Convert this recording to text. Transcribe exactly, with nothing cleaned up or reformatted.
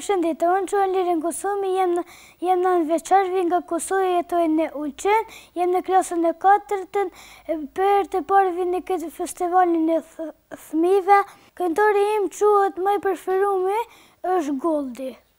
Përshëndetje, unë quhem Lirin Kusumi, jem nëntë vjeçar, vi nga Kosovë, jetoj në Ulqen, jem në klasën e katërtën, për të parë vi në këtë festivalin e fëmijëve. Këngëtari im quhet më i preferuar është Goldi.